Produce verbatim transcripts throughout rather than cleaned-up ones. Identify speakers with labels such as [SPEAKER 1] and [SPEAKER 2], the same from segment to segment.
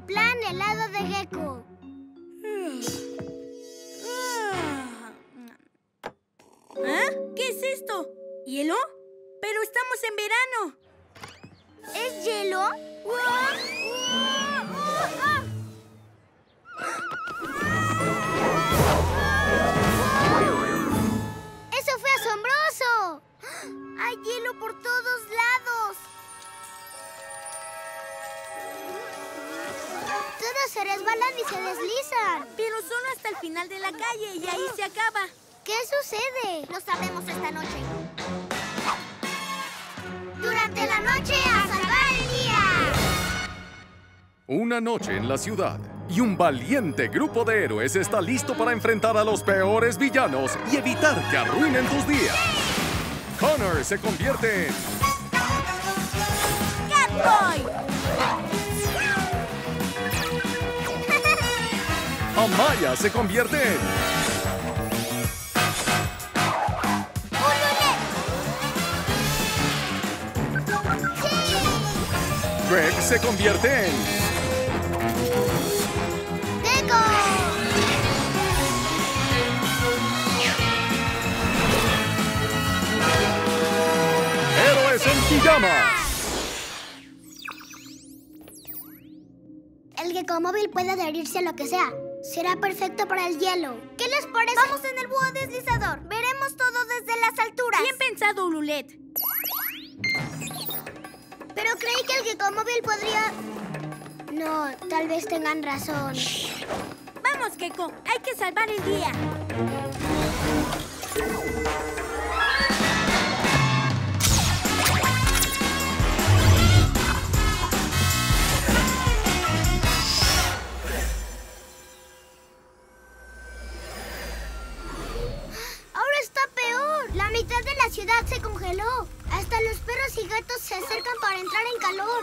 [SPEAKER 1] plan helado de Gecko.
[SPEAKER 2] ¿Ah? ¿Qué es esto? ¿Hielo? ¡Pero estamos en verano!
[SPEAKER 1] ¿Es hielo? ¡Eso fue asombroso! ¡Hay hielo por todos lados! Todos se resbalan y se deslizan.
[SPEAKER 2] Pero solo hasta el final de la calle y ahí se acaba.
[SPEAKER 1] ¿Qué sucede? Lo sabremos esta noche. Durante la noche a salvar el día.
[SPEAKER 3] Una noche en la ciudad y un valiente grupo de héroes está listo para enfrentar a los peores villanos y evitar que arruinen tus días. Connor se convierte en
[SPEAKER 2] ¡Catboy!
[SPEAKER 3] Amaya se convierte en Greg se convierte en
[SPEAKER 1] ¡Gecko!
[SPEAKER 3] Héroes en Pijamas.
[SPEAKER 1] El Gecko móvil puede adherirse a lo que sea. Será perfecto para el hielo. ¿Qué les parece? Vamos en el búho deslizador. Veremos todo desde las alturas.
[SPEAKER 2] Bien pensado, Ululet.
[SPEAKER 1] Pero creí que el Gecko móvil podría... No, tal vez tengan razón.
[SPEAKER 2] Vamos, Gecko. Hay que salvar el día.
[SPEAKER 1] Ahora está peor. La mitad de la ciudad se congeló. Hasta los perros y gatos se acercan para entrar en calor.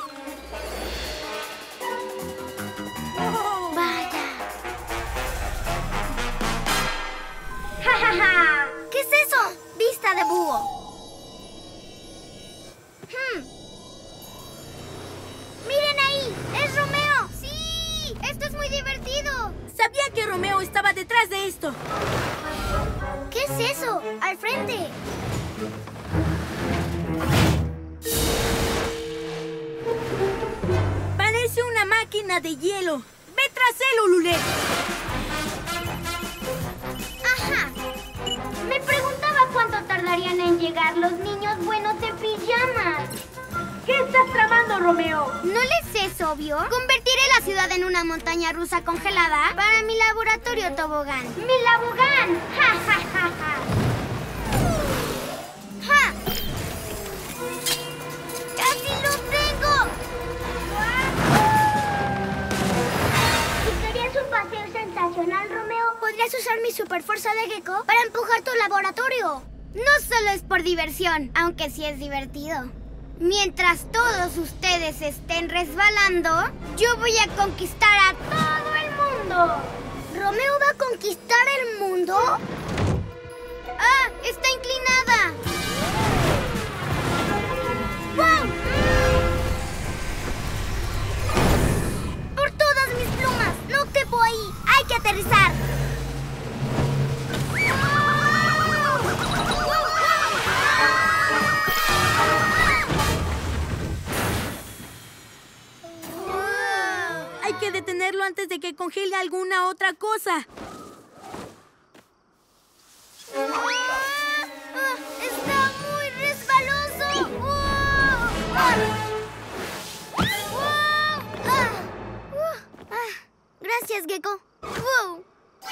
[SPEAKER 2] Oh.
[SPEAKER 1] Vaya. ¡Ja, ja, ja! ¿Qué es eso? Vista de búho. Hmm. ¡Miren ahí! ¡Es Romeo! ¡Sí! ¡Esto es muy divertido!
[SPEAKER 2] Sabía que Romeo estaba detrás de esto.
[SPEAKER 1] ¿Qué es eso? ¡Al frente!
[SPEAKER 2] Parece una máquina de hielo. ¡Ve tras él, Ululet!
[SPEAKER 1] ¡Ajá! Me preguntaba cuánto tardarían en llegar los niños buenos en pijamas.
[SPEAKER 4] ¿Qué estás tramando, Romeo?
[SPEAKER 1] ¿No les es obvio? Convertiré la ciudad en una montaña rusa congelada para mi laboratorio tobogán.
[SPEAKER 4] ¡Mi labogán! ¡Ja, ja, ja, ja!
[SPEAKER 1] ¡Ja! ¡Casi lo tengo!
[SPEAKER 4] ¿Y querías un paseo sensacional, Romeo?
[SPEAKER 1] ¿Podrías usar mi superfuerza de Gecko para empujar tu laboratorio? No solo es por diversión, aunque sí es divertido. Mientras todos ustedes estén resbalando, yo voy a conquistar a todo el mundo. ¿Romeo va a conquistar el mundo? ¡Ah! ¡Está inclinada! ¡Wow! ¡Por todas mis plumas! ¡No quepo ahí! ¡Hay que aterrizar!
[SPEAKER 2] Hay que detenerlo antes de que congele alguna otra cosa.
[SPEAKER 1] ¡Ah! ¡Está muy resbaloso! ¡Oh! ¡Ah! ¡Oh! ¡Ah! ¡Uh! ¡Ah! Gracias, Gecko. ¡Wow!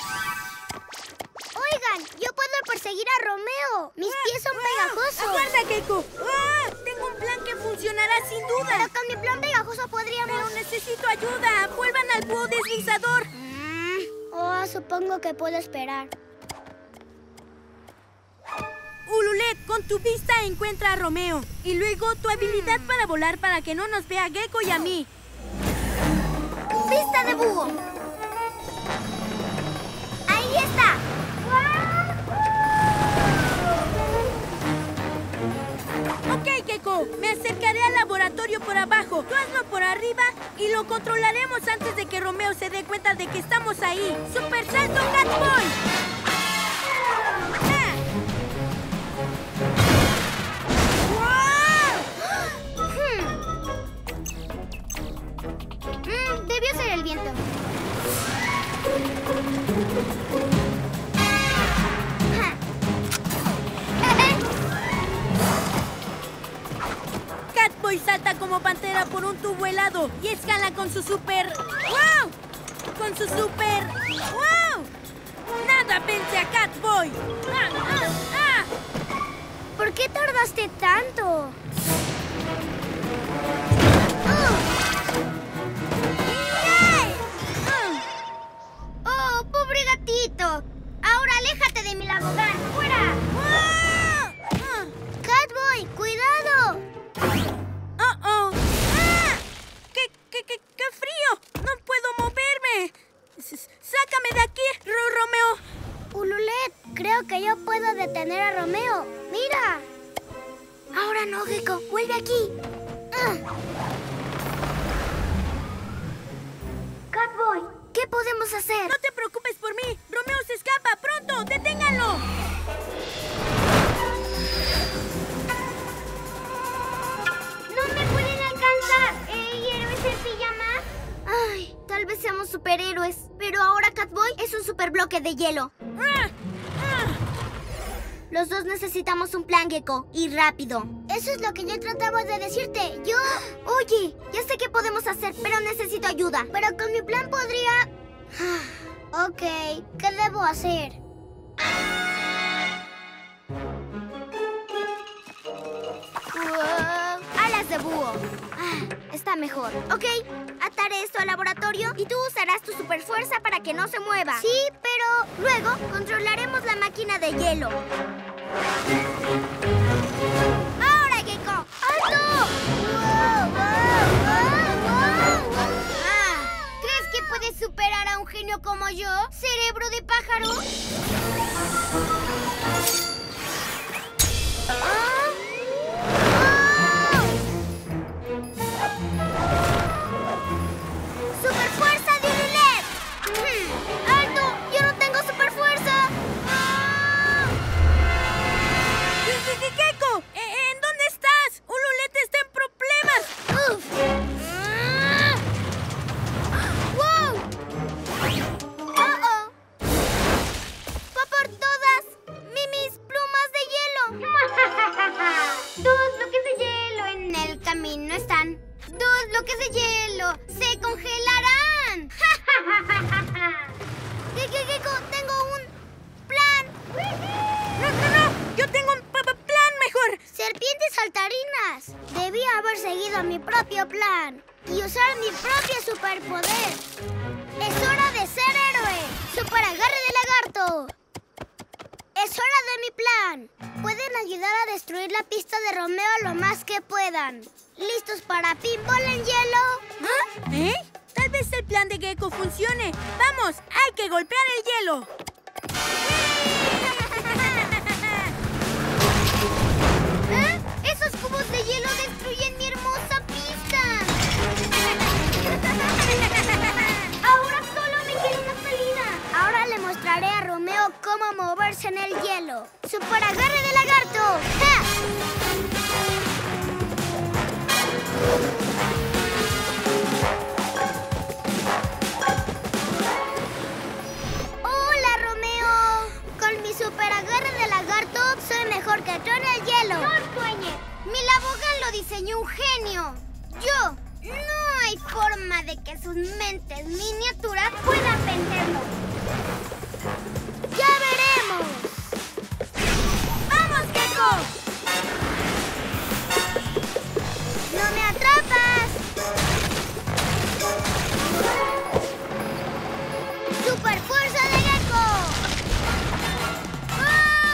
[SPEAKER 1] Oigan, yo puedo perseguir a Romeo. Mis pies son pegajosos.
[SPEAKER 2] ¡Aguarda, Gecko! ¡Ah! Tengo un plan que funcionará sin duda.
[SPEAKER 1] Pero con mi plan pegajoso podríamos...
[SPEAKER 2] Pero necesito ayuda. ¡Vuelvan al búho deslizador!
[SPEAKER 1] Mm. Oh, supongo que puedo esperar.
[SPEAKER 2] Ululet, con tu vista encuentra a Romeo. Y luego tu habilidad para volar para que no nos vea Gecko y a mí.
[SPEAKER 1] ¡Vista de búho! ¡Ahí está!
[SPEAKER 2] Ok, Gecko. Me acercaré al laboratorio por abajo. Tú hazlo por arriba y lo controlaremos Vamos antes de que Romeo se dé cuenta de que estamos ahí. ¡Super salto Catboy! ¡Ah!
[SPEAKER 1] Mm, debió ser el viento.
[SPEAKER 2] Catboy salta como pantera por un tubo helado y escala con su super... ¡Wow! Con su super... ¡Wow! ¡Nada vence a Catboy! ¡Ah, ah, ah!
[SPEAKER 1] ¿Por qué tardaste tanto? ¡Oh, pobre gatito! Ahora aléjate de mi Labogan. ¡Fuera! ¡Catboy, cuidado!
[SPEAKER 2] ¡Oh, oh! ¡Ah! ¡Qué, qué, qué, qué frío! ¡No puedo moverme! S- ¡Sácame de aquí, Ro- Romeo!
[SPEAKER 1] Ululet, creo que yo puedo detener a Romeo. ¡Mira! Ahora no, Gecko. Vuelve aquí. Ah.
[SPEAKER 4] Catboy,
[SPEAKER 1] ¿Qué podemos hacer?
[SPEAKER 2] ¡No te preocupes por mí! ¡Romeo se escapa! ¡Pronto! ¡Deténganlo!
[SPEAKER 1] ¡No me pueden alcanzar! ¿Eh, héroes en pijama? Ay, tal vez seamos superhéroes. Pero ahora Catboy es un superbloque de hielo.
[SPEAKER 2] ¡Ah! ¡Ah!
[SPEAKER 1] Los dos necesitamos un plan, Gecko, y rápido. Eso es lo que yo trataba de decirte. Yo... Oye, ya sé qué podemos hacer, pero necesito ayuda. Pero con mi plan podría... Ok, ¿qué debo hacer? Wow, alas de búho. Ah, está mejor. Ok, ataré esto al laboratorio y tú usarás tu superfuerza para que no se mueva. Sí, pero luego controlaremos la máquina de hielo. ¡Ahora, Gecko! ¡Alto! ¡Wow, wow, wow, wow! Ah, ¿crees que puedes superar a un genio como yo? ¿Cerebro de pájaro? ¡Ah! ¡Oh! ¡Superfuerza de Ululet! Ujú. ¡Alto! ¡Yo no tengo superfuerza! ¡Ah!
[SPEAKER 2] ¿Qué, qué, qué, Gecko? ¿E- ¿En dónde estás? ¡Ululet está en problemas!
[SPEAKER 1] ¡Uf! ¡Wow! ¡Oh, oh! ¡Va por todas mi- mis plumas de hielo! Dos bloques de hielo en el camino están. Dos bloques de hielo se congelarán. ¿Qué, qué, Gecko? Tengo un plan.
[SPEAKER 2] ¡No, no, no! ¡Yo tengo un p- p- plan mejor!
[SPEAKER 1] Serpientes saltarinas. Debía haber seguido mi propio plan y usar mi propio superpoder. Es hora de ser héroe. Super agarre de lagarto. Es hora de mi plan. Pueden ayudar a destruir la pista de Romeo lo más que puedan. ¿Listos para pinball en hielo?
[SPEAKER 2] ¿Ah? ¿Eh? Tal vez el plan de Gecko funcione. ¡Vamos! ¡Hay que golpear el hielo!
[SPEAKER 1] ¿Eh? Esos cubos de hielo destruyen mi hermosa pista. Ahora solo me queda una salida. Ahora le mostraré a Romeo cómo moverse en el hielo. ¡Super agarre de lagarto! ¡Ja! ¡Hola, Romeo! Con mi super agarre de lagarto soy mejor que tú en el hielo.
[SPEAKER 4] no sueñes.
[SPEAKER 1] Mi Labogan lo diseñó un genio. Yo. No hay forma de que sus mentes miniaturas puedan vencerlo. ¡Ya veremos!
[SPEAKER 2] ¡Vamos, Gecko!
[SPEAKER 1] ¡No me atrapas! ¡Super fuerza de Gecko! ¡Ah!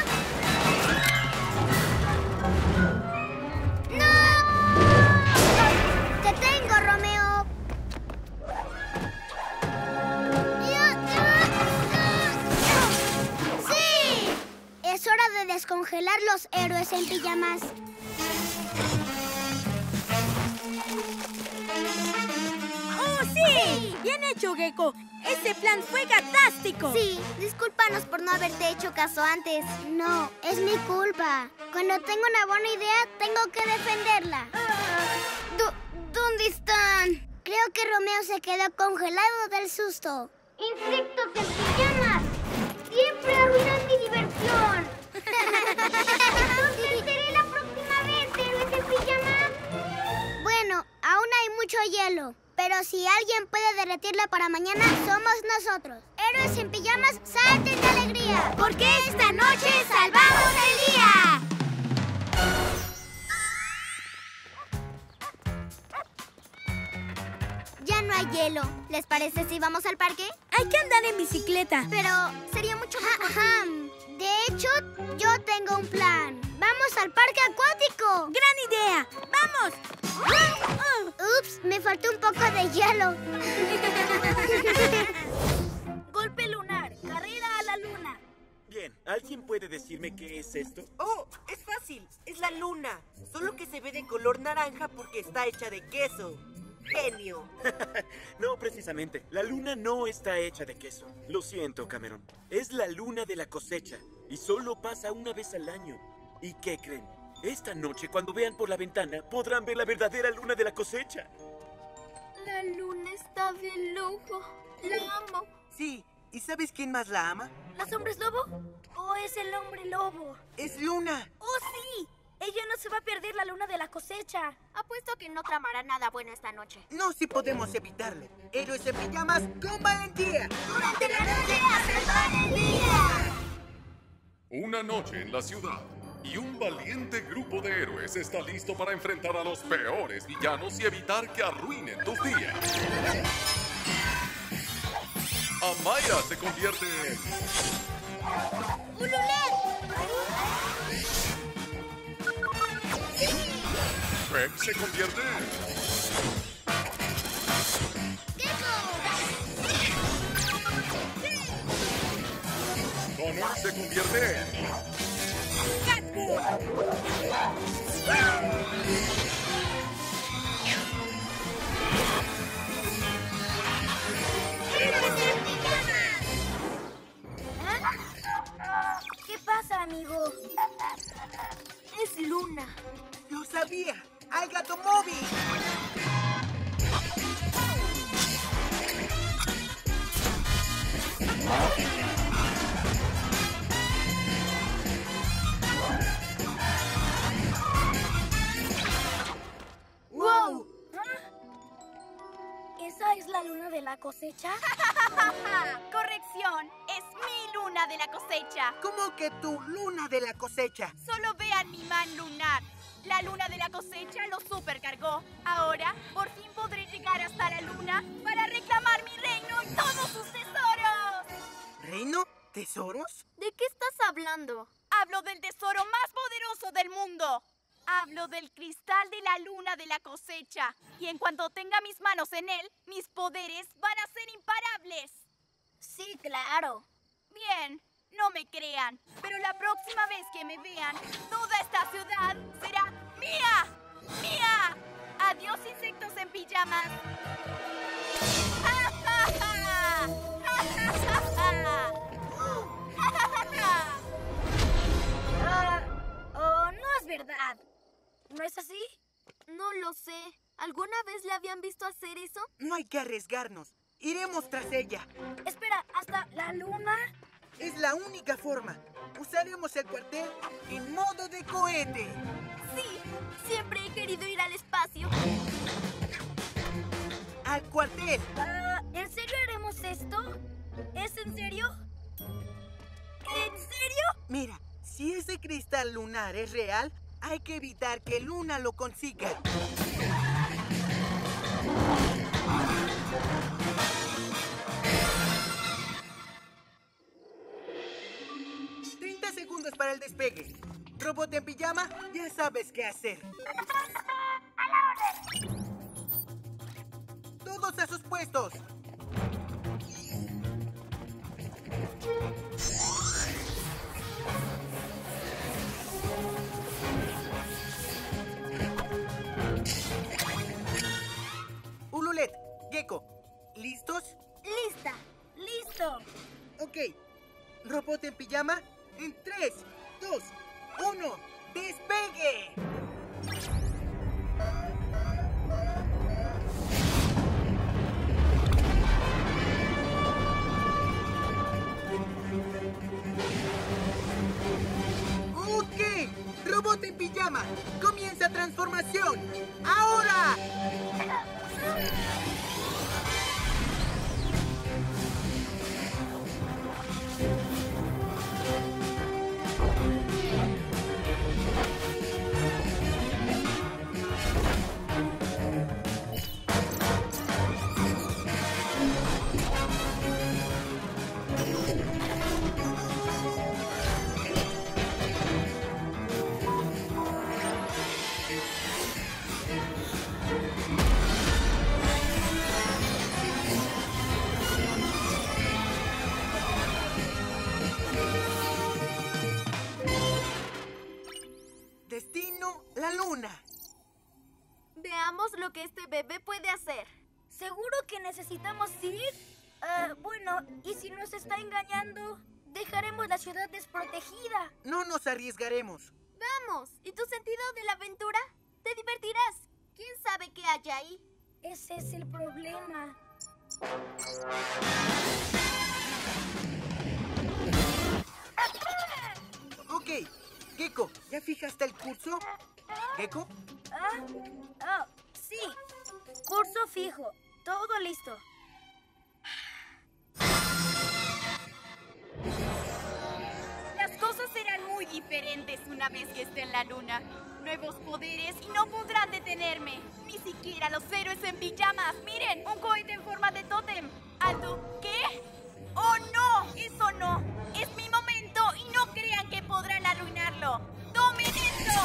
[SPEAKER 1] ¡No! ¡Te tengo, Romeo! ¡Sí! Es hora de descongelar los héroes en pijamas.
[SPEAKER 2] ¡Oh, sí! Bien hecho, Gecko. Ese plan fue gatástico.
[SPEAKER 1] Sí, discúlpanos por no haberte hecho caso antes. No, es mi culpa. Cuando tengo una buena idea, tengo que defenderla. Do- ¿Dónde están? Creo que Romeo se quedó congelado del susto.
[SPEAKER 4] ¡Insectos en pijamas! ¡Siempre arruinan mi diversión! ¿Dónde seré la próxima vez, héroes en pijama?
[SPEAKER 1] Bueno, aún hay mucho hielo. Pero si alguien puede derretirlo para mañana, somos nosotros. Héroes en pijamas, salten de alegría. Porque esta noche salvamos el día. Ya no hay hielo. ¿Les parece si vamos al parque?
[SPEAKER 2] Hay que andar en bicicleta.
[SPEAKER 1] Pero sería mucho mejor. Ajá. De hecho, yo tengo un plan. ¡Vamos al parque acuático!
[SPEAKER 2] ¡Gran idea! ¡Vamos!
[SPEAKER 1] Ups, me faltó un poco de hielo.
[SPEAKER 2] Golpe lunar. Carrera a la luna.
[SPEAKER 5] Bien, ¿alguien puede decirme qué es esto?
[SPEAKER 6] ¡Oh! Es fácil. Es la luna. Solo que se ve de color naranja porque está hecha de queso. ¡Genio!
[SPEAKER 5] No, precisamente. La luna no está hecha de queso. Lo siento, Cameron. Es la luna de la cosecha y solo pasa una vez al año. ¿Y qué creen? Esta noche, cuando vean por la ventana, podrán ver la verdadera luna de la cosecha.
[SPEAKER 2] La luna está de lujo. La amo.
[SPEAKER 6] Sí. ¿Y sabes quién más la ama?
[SPEAKER 2] ¿Los hombres lobo? ¿O es el hombre lobo?
[SPEAKER 6] ¡Es Luna!
[SPEAKER 2] ¡Oh, sí! Ella no se va a perder la luna de la cosecha.
[SPEAKER 1] Apuesto que no tramará nada bueno esta noche.
[SPEAKER 6] No si podemos evitarlo. Héroes en pijamas con valentía.
[SPEAKER 1] ¡Durante la noche hacen el día!
[SPEAKER 3] Una noche en la ciudad y un valiente grupo de héroes está listo para enfrentar a los peores villanos y evitar que arruinen tus días. Amaya se convierte en...
[SPEAKER 1] ¡Ululet!
[SPEAKER 3] Peck se convierte en... Connor se convierte en...
[SPEAKER 2] ¿Qué pasa, amigo? Es Luna.
[SPEAKER 6] ¡Lo sabía! ¡Al gato móvil!
[SPEAKER 2] ¡Wow! ¿Esa es la luna de la cosecha?
[SPEAKER 7] Corrección, es mi luna de la cosecha.
[SPEAKER 6] ¿Cómo que tu luna de la cosecha?
[SPEAKER 7] Solo vean mi man lunar. La luna de la cosecha lo supercargó. Ahora, por fin podré llegar hasta la luna para reclamar mi reino y todos sus tesoros.
[SPEAKER 6] ¿Reino? ¿Tesoros?
[SPEAKER 2] ¿De qué estás hablando?
[SPEAKER 7] Hablo del tesoro más poderoso del mundo. Hablo del cristal de la luna de la cosecha. Y en cuanto tenga mis manos en él, mis poderes van a ser imparables.
[SPEAKER 2] Sí, claro.
[SPEAKER 7] Bien, no me crean. Pero la próxima vez que me vean, toda esta ciudad será mía. ¡Mía! Adiós, insectos en pijamas. ¡Ja, ja, ja! ¡Ja, ja, ja, ja! ¡Ja, ja, ja, ja!
[SPEAKER 2] Ah, oh, no es verdad. ¿No es así? No lo sé. ¿Alguna vez le habían visto hacer eso?
[SPEAKER 6] No hay que arriesgarnos. Iremos tras ella.
[SPEAKER 2] Espera, ¿hasta la luna?
[SPEAKER 6] Es la única forma. Usaremos el cuartel en modo de cohete.
[SPEAKER 2] Sí, siempre he querido ir al espacio.
[SPEAKER 6] ¡Al cuartel!
[SPEAKER 2] Ah, ¿en serio haremos esto? ¿Es en serio? ¿En serio?
[SPEAKER 6] Mira, si ese cristal lunar es real, hay que evitar que Luna lo consiga. treinta segundos para el despegue. Robot en pijama, ya sabes qué hacer.
[SPEAKER 4] ¡A la orden!
[SPEAKER 6] Todos a sus puestos. Ululet, Gecko, ¿listos? ¿Listos?
[SPEAKER 2] ¡Lista! ¡Listo!
[SPEAKER 6] Ok. Robot en pijama, en tres, dos, uno, ¡despegue! Ok. Robot en pijama, comienza transformación. ¡Ahora! Destino, la luna.
[SPEAKER 7] Veamos lo que este bebé puede hacer.
[SPEAKER 2] ¿Seguro que necesitamos ir? Ah, bueno, ¿y si nos está engañando? Dejaremos la ciudad desprotegida.
[SPEAKER 6] No nos arriesgaremos.
[SPEAKER 7] Vamos, ¿y tu sentido de la aventura? Te divertirás. ¿Quién sabe qué hay ahí?
[SPEAKER 2] Ese es el problema.
[SPEAKER 6] Ok, Gecko, ¿ya fijaste el curso? ¿Gecko?
[SPEAKER 2] Ah, ah, sí. Curso fijo. Todo listo.
[SPEAKER 7] Las cosas serán muy diferentes una vez que esté en la luna. Nuevos poderes y no podrán detenerme. Ni siquiera los héroes en pijamas. ¡Miren! Un cohete en forma de tótem. ¿Alto? ¿Qué? ¡Oh, no! ¡Eso no! ¡Es mi momento! Y no crean que podrán arruinarlo. ¡Tomen esto!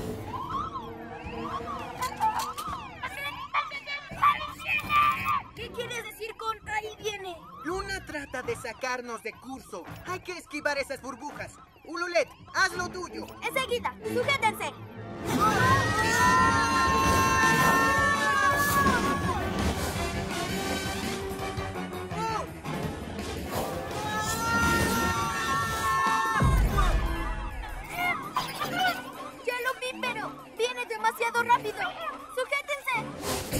[SPEAKER 2] ¿Qué quieres decir con ahí viene?
[SPEAKER 6] Luna trata de sacarnos de curso. Hay que esquivar esas burbujas. Ululet, haz lo tuyo.
[SPEAKER 7] ¡Enseguida! ¡Sujétense! ¡Ya lo vi, pero viene demasiado rápido! ¡Sujétense!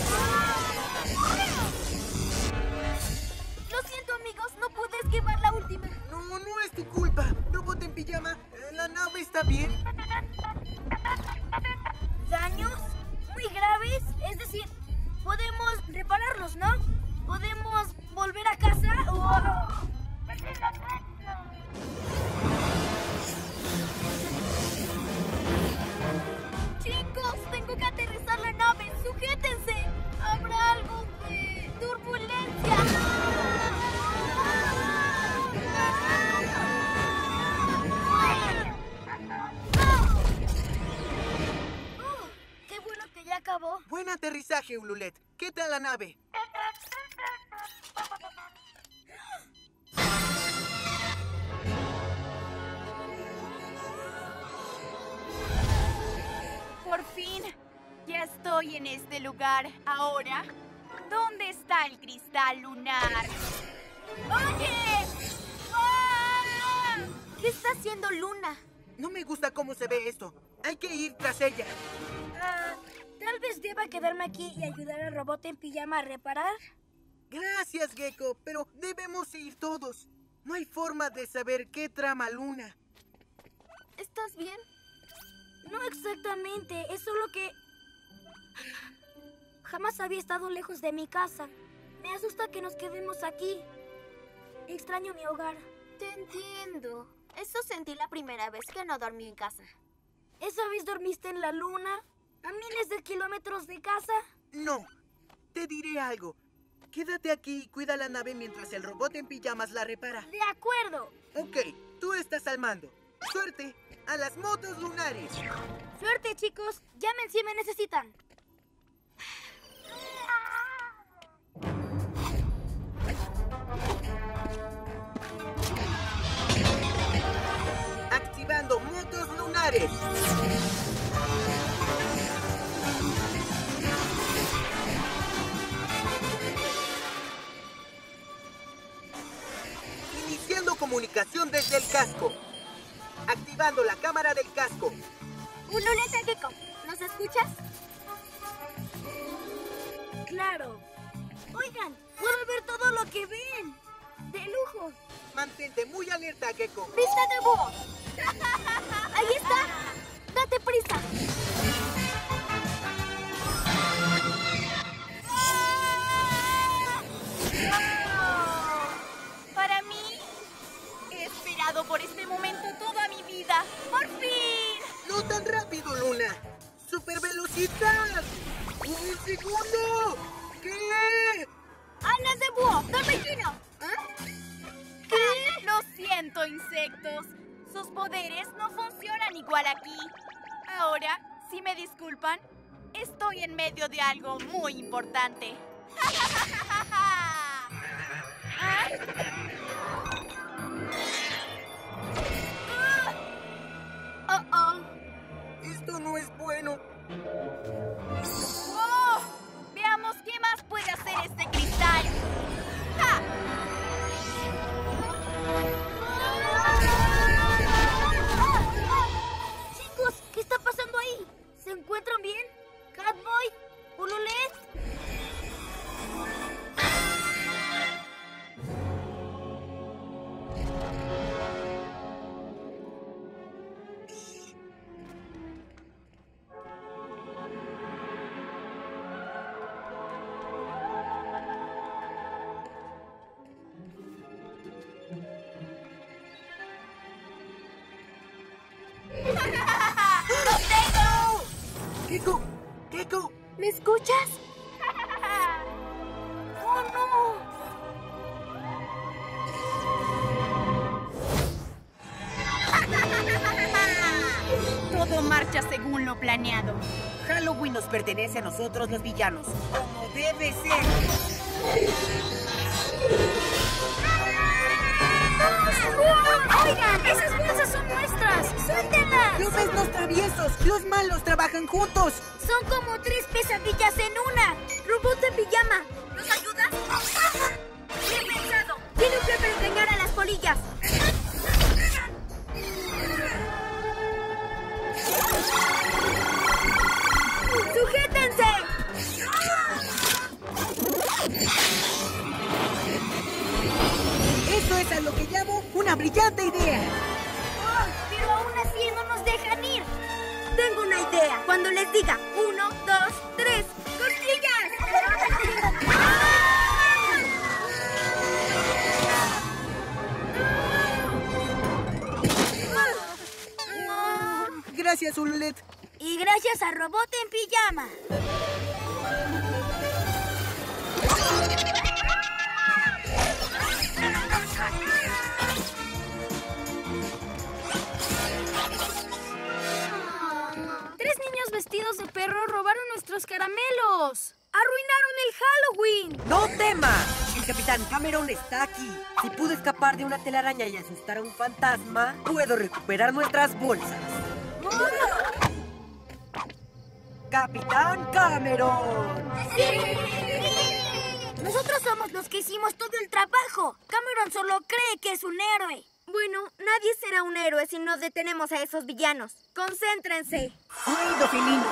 [SPEAKER 7] Lo siento, amigos, no pude esquivar la última.
[SPEAKER 6] No, no es tu culpa. Robot en pijama, ¿la nave está bien?
[SPEAKER 2] ¿Daños? ¿Muy graves? Es decir, podemos repararlos, ¿no? ¿Podemos volver a casa o...?
[SPEAKER 7] Chicos, tengo que aterrizar la nave. ¡Sujétense! Habrá algo de turbulencia.
[SPEAKER 2] Oh, ¡qué bueno que ya acabó!
[SPEAKER 6] Buen aterrizaje, Ululet. ¿Qué tal la nave?
[SPEAKER 7] Por fin, ya estoy en este lugar. Ahora, ¿dónde está el cristal lunar? ¡Oye! ¡Ah!
[SPEAKER 2] ¿Qué está haciendo Luna?
[SPEAKER 6] No me gusta cómo se ve esto. Hay que ir tras ella.
[SPEAKER 2] Ah, tal vez deba quedarme aquí y ayudar al robot en pijama a reparar.
[SPEAKER 6] Gracias, Gecko, pero debemos ir todos. No hay forma de saber qué trama Luna.
[SPEAKER 2] ¿Estás bien? No exactamente, es solo que... Jamás había estado lejos de mi casa. Me asusta que nos quedemos aquí. Extraño mi hogar.
[SPEAKER 7] Te entiendo. Eso sentí la primera vez que no dormí en casa.
[SPEAKER 2] ¿Esa vez dormiste en la luna? ¿A miles de kilómetros de casa?
[SPEAKER 6] No. Te diré algo. Quédate aquí y cuida la nave mientras el robot en pijamas la repara.
[SPEAKER 2] ¡De acuerdo!
[SPEAKER 6] Ok, tú estás al mando. ¡Suerte! ¡A las motos lunares!
[SPEAKER 2] ¡Suerte, chicos! Llamen si me necesitan.
[SPEAKER 6] Activando motos lunares. comunicación desde el casco. Activando la cámara del casco.
[SPEAKER 2] Ululeta Gecko, ¿nos escuchas? Claro. Oigan, puedo ver todo lo que ven. De lujo.
[SPEAKER 6] Mantente muy alerta, Gecko.
[SPEAKER 2] ¡Vista de búho! ¡Ahí está! ¡Date prisa!
[SPEAKER 7] Para mí, he esperado por este momento toda mi vida. ¡Por fin!
[SPEAKER 6] ¡No tan rápido, Luna! ¡Super velocidad! ¡Un segundo! ¿Qué?
[SPEAKER 2] ¡Alas de búho! ¡Torbellino!
[SPEAKER 7] ¿Qué? Lo siento, insectos. Sus poderes no funcionan igual aquí. Ahora, si me disculpan, estoy en medio de algo muy importante. ¿Ah?
[SPEAKER 2] ¡Oh, oh!
[SPEAKER 6] Esto no es bueno.
[SPEAKER 7] ¡Oh! Veamos qué más puede hacer este cristal. ¡Ja!
[SPEAKER 2] Chicos, ¿qué está pasando ahí? ¿Se encuentran bien? ¿Catboy? ¿Ululet?
[SPEAKER 7] ¡Lo tengo!
[SPEAKER 6] ¡Gecko! ¡Gecko!
[SPEAKER 2] ¿Me escuchas? ¡Oh, no!
[SPEAKER 7] Todo marcha según lo planeado.
[SPEAKER 6] Halloween nos pertenece a nosotros los villanos, como debe ser.
[SPEAKER 2] ¡Oigan! ¡Esas bolsas son nuestras! ¡Suéltenlas!
[SPEAKER 6] ¡Los besnos traviesos! ¡Los malos trabajan juntos!
[SPEAKER 2] Son como tres pesadillas en una. Robot en pijama. ¿Nos ayudas? Bien pensado. Tiene un plan para engañar a las polillas. ¡Sujétense!
[SPEAKER 6] Eso es a lo que llamo una brillante idea.
[SPEAKER 2] Oh, pero aún así no nos dejan ir. Tengo una idea. Cuando les diga uno, dos, tres, ¡cosquillas!
[SPEAKER 6] Gracias, Ululet.
[SPEAKER 2] Y gracias a Robot en pijama. Tres niños vestidos de perro robaron nuestros caramelos. ¡Arruinaron el Halloween!
[SPEAKER 6] ¡No temas! El Capitán Cameron está aquí. Si pude escapar de una telaraña y asustar a un fantasma, puedo recuperar nuestras bolsas. ¡Capitán Cameron!
[SPEAKER 2] Nosotros somos los que hicimos todo el trabajo. Cameron solo cree que es un héroe. Bueno, nadie será un héroe si no detenemos a esos villanos. ¡Concéntrense!
[SPEAKER 6] ¡Oído, felino!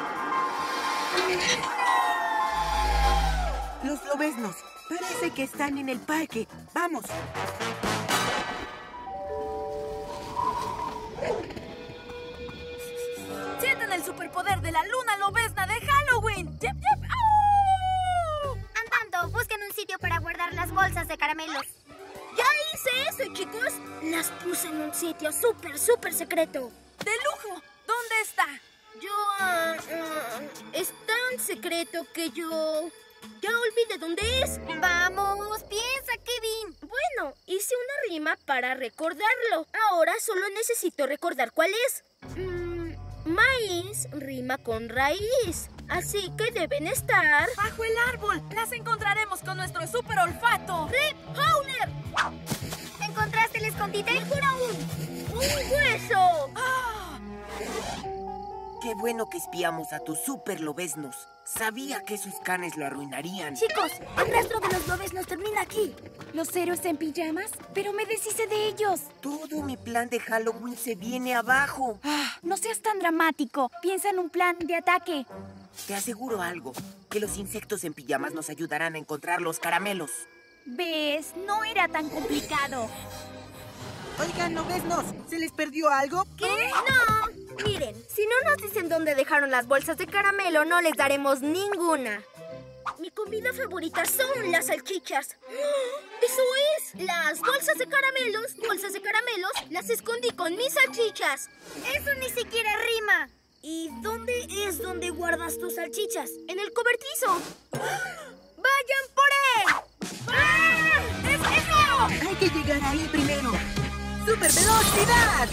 [SPEAKER 6] Los lobeznos. Parece que están en el parque. ¡Vamos!
[SPEAKER 2] ¡Sienten el superpoder de la luna lobezna de Halloween! ¡Yep, yep! ¡Au!
[SPEAKER 1] Andando, busquen un sitio para guardar las bolsas de caramelos.
[SPEAKER 2] ¡Ya hice eso, chicos! Las puse en un sitio súper, súper secreto. ¡De lujo! ¿Dónde está? Yo... Uh, uh, es tan secreto que yo... ya olvidé dónde es.
[SPEAKER 1] Vamos, piensa, Kevin.
[SPEAKER 2] Bueno, hice una rima para recordarlo. Ahora solo necesito recordar cuál es. Mm, maíz rima con raíz. Así que deben estar...
[SPEAKER 7] ¡Bajo el árbol! ¡Las encontraremos con nuestro super olfato!
[SPEAKER 2] ¡Rip Howler!
[SPEAKER 1] ¿Encontraste el escondite?
[SPEAKER 2] ¡Mejor aún! ¡Un hueso!
[SPEAKER 7] ¡Ah!
[SPEAKER 6] Qué bueno que espiamos a tus super lobeznos. Sabía que sus canes lo arruinarían.
[SPEAKER 2] Chicos, el rastro de los lobeznos termina aquí. ¿Los héroes en pijamas? Pero me deshice de ellos.
[SPEAKER 6] Todo mi plan de Halloween se viene abajo.
[SPEAKER 2] Ah, no seas tan dramático. Piensa en un plan de ataque.
[SPEAKER 6] Te aseguro algo, que los insectos en pijamas nos ayudarán a encontrar los caramelos.
[SPEAKER 2] ¿Ves? No era tan complicado.
[SPEAKER 6] Oigan, ¿lobeznos? ¿Se les perdió algo?
[SPEAKER 1] ¿Qué? No. Miren, si no nos dicen dónde dejaron las bolsas de caramelo, no les daremos ninguna. Mi comida favorita son las salchichas. ¡Eso es! Las bolsas de caramelos, bolsas de caramelos, las escondí con mis salchichas. Eso ni siquiera rima. ¿Y dónde es donde guardas tus salchichas? En el cobertizo. ¡Vayan por él! ¡Ah! ¡Es eso!
[SPEAKER 6] Hay que llegar ahí primero. ¡Super velocidad!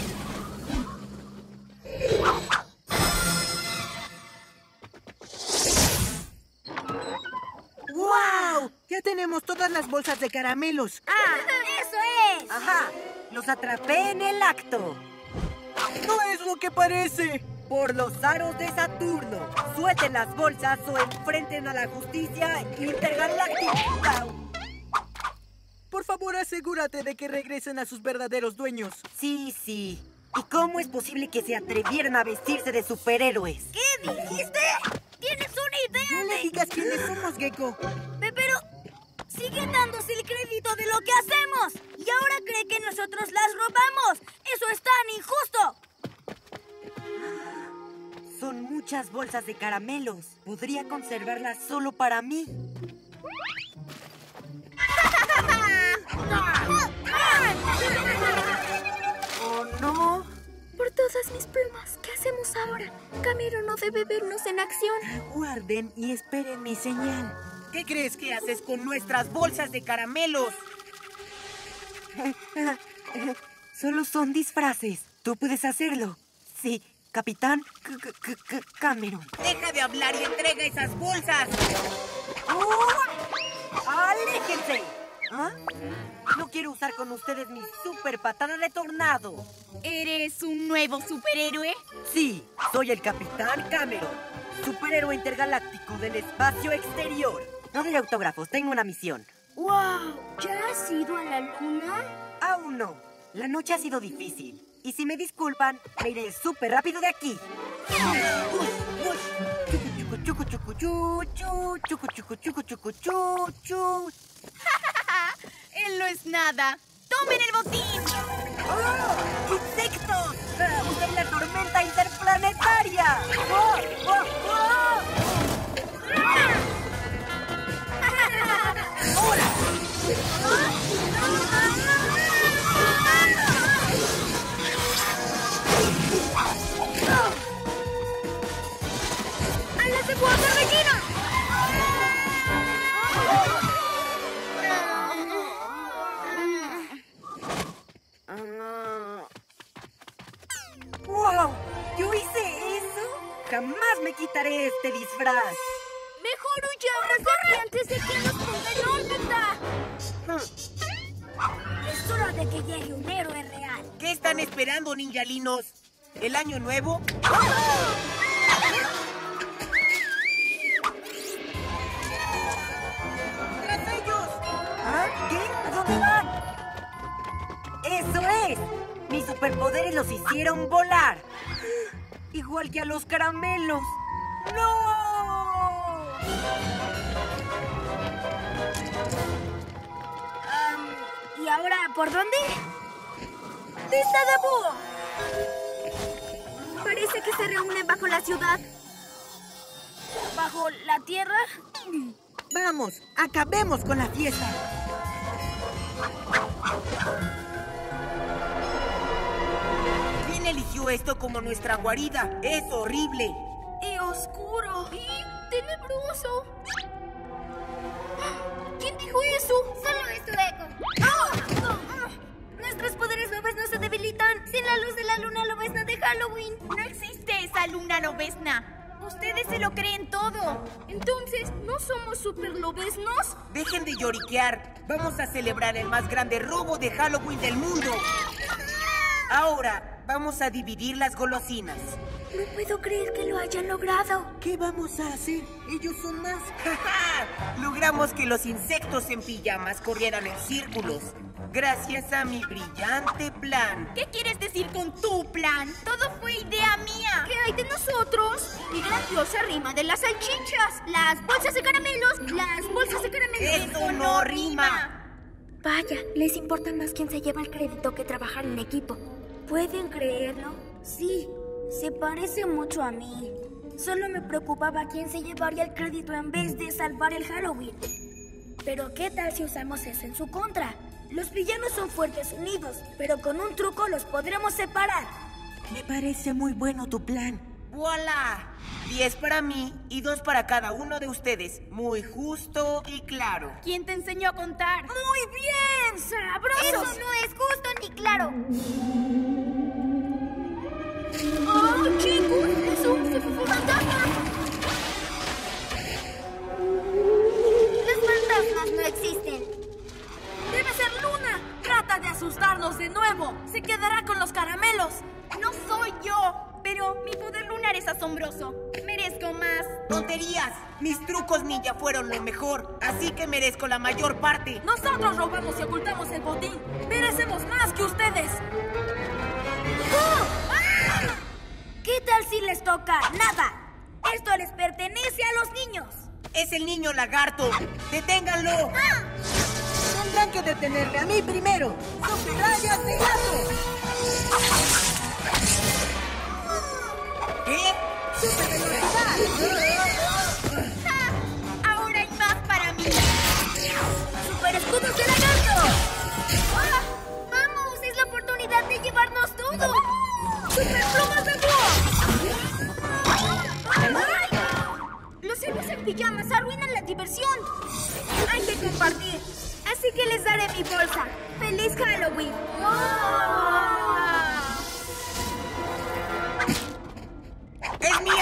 [SPEAKER 6] ¡Wow! Ya tenemos todas las bolsas de caramelos.
[SPEAKER 1] ¡Ah! ¡Eso es!
[SPEAKER 6] ¡Ajá! ¡Los atrapé en el acto! ¡No es lo que parece! Por los aros de Saturno, suelten las bolsas o enfrenten a la justicia intergaláctica. Por favor, asegúrate de que regresen a sus verdaderos dueños. Sí, sí. ¿Y cómo es posible que se atrevieran a vestirse de superhéroes?
[SPEAKER 1] ¿Qué dijiste? ¿Tienes una idea
[SPEAKER 6] No le
[SPEAKER 1] de...?
[SPEAKER 6] digas quiénes somos, Gecko.
[SPEAKER 1] Pe- Pero siguen dándose el crédito de lo que hacemos. Y ahora cree que nosotros las robamos. ¡Eso es tan injusto!
[SPEAKER 6] Son muchas bolsas de caramelos. Podría conservarlas solo para mí. ¿Oh, no?
[SPEAKER 1] Por todas mis plumas, ¿qué hacemos ahora? Cameron no debe vernos en acción.
[SPEAKER 6] Guarden y esperen mi señal. ¿Qué crees que haces con nuestras bolsas de caramelos? Solo son disfraces. Tú puedes hacerlo. Sí, Capitán C- C- C- Cameron. ¡Deja de hablar y entrega esas bolsas! ¡Uh! ¡Aléjense! ¿Ah? No quiero usar con ustedes mi super patada de tornado.
[SPEAKER 2] ¿Eres un nuevo superhéroe?
[SPEAKER 6] Sí, soy el Capitán Cameron, superhéroe intergaláctico del espacio exterior. No doy autógrafos, tengo una misión.
[SPEAKER 1] ¡Wow! ¿Ya has ido a la luna?
[SPEAKER 6] Aún no. La noche ha sido difícil. Y si me disculpan, me iré súper rápido de aquí. Chucu, chucu, chucu, chu, chu, chucu, chucu, chucu, chucu, chu, chu.
[SPEAKER 2] Él no es nada. ¡Tomen el botín!
[SPEAKER 6] ¡Oh! ¡Insectos! ¡Usen la tormenta interplanetaria! ¡Oh! ¡Oh! ¡Oh! ¡Ahora!
[SPEAKER 1] ¡Alas de guarda rellena!
[SPEAKER 6] ¡Wow! ¿Yo hice eso? Jamás me quitaré este disfraz.
[SPEAKER 1] ¡Mejor huyamos de aquí antes de que nos pongan órbita! Es hora de que llegue un héroe real.
[SPEAKER 6] ¿Qué están esperando, ninjalinos? ¿El año nuevo? ¡Tras ellos! ¿Ah? ¿Qué? ¿A dónde van? ¡Eso es! Mis superpoderes los hicieron volar. Igual que a los caramelos. ¡No!
[SPEAKER 1] Um, ¿Y ahora por dónde? ¡Testadabu! Parece que se reúnen bajo la ciudad. ¿Bajo la tierra?
[SPEAKER 6] Vamos, acabemos con la fiesta. ¿Quién eligió esto como nuestra guarida? Es horrible.
[SPEAKER 1] Y oscuro. Y tenebroso. ¿Quién dijo eso? Solo es tu eco. ¡Oh! ¡Oh! Nuestros poderes lobeznos se debilitan sin la luz de la luna lobezna de Halloween.
[SPEAKER 2] No existe esa luna lobezna. Ustedes se lo creen todo.
[SPEAKER 1] Entonces, ¿no somos super lobeznos?
[SPEAKER 6] Dejen de lloriquear. Vamos a celebrar el más grande robo de Halloween del mundo. Ahora, vamos a dividir las golosinas.
[SPEAKER 2] No puedo creer que lo hayan logrado.
[SPEAKER 6] ¿Qué vamos a hacer? Ellos son más. Logramos que los insectos en pijamas corrieran en círculos. Gracias a mi brillante plan.
[SPEAKER 7] ¿Qué quieres decir con tu plan? Todo fue idea mía. ¿Qué hay de nosotros? Mi grandiosa rima de las salchichas. Las bolsas de caramelos. Las bolsas de caramelos.
[SPEAKER 6] Eso no rima.
[SPEAKER 2] Vaya, les importa más quién se lleva el crédito que trabajar en equipo. ¿Pueden creerlo? Sí, se parece mucho a mí. Solo me preocupaba quién se llevaría el crédito en vez de salvar el Halloween. Pero ¿qué tal si usamos eso en su contra? Los villanos son fuertes unidos, pero con un truco los podremos separar.
[SPEAKER 6] Me parece muy bueno tu plan. ¡Voilá! Diez para mí y dos para cada uno de ustedes. Muy justo y claro.
[SPEAKER 7] ¿Quién te enseñó a contar?
[SPEAKER 2] ¡Muy bien! ¡Sabrosos!
[SPEAKER 1] Eso no es justo ni claro.
[SPEAKER 2] ¡Oh, chicos! ¡Es un f- f- fantasma!
[SPEAKER 1] Los fantasmas no existen.
[SPEAKER 2] ¡Debe ser Luna! ¡Trata de asustarnos de nuevo! ¡Se quedará con los caramelos!
[SPEAKER 7] No soy yo, pero mi poder lunar es asombroso. Merezco más.
[SPEAKER 6] ¡Tonterías! Mis trucos ninja fueron lo mejor, así que merezco la mayor parte.
[SPEAKER 2] Nosotros robamos y ocultamos el botín. Merecemos más que ustedes. ¿Qué tal si les toca nada? Esto les pertenece a los niños.
[SPEAKER 6] ¡Es el niño lagarto! ¡Deténganlo! Tendrán que detenerme a mí primero. ¡Super rayas de gato! ¿Qué? ¡Super velocidad!
[SPEAKER 7] Ahora hay más para mí.
[SPEAKER 2] ¡Super escudos de lagarto!
[SPEAKER 1] ¡Ah! ¡Vamos! ¡Es la oportunidad de llevarnos todo!
[SPEAKER 2] ¡Super plumas de búho!
[SPEAKER 1] Los héroes en pijamas arruinan la diversión. Hay que compartir. Así que les daré mi bolsa. ¡Feliz Halloween!
[SPEAKER 6] ¡Es mía!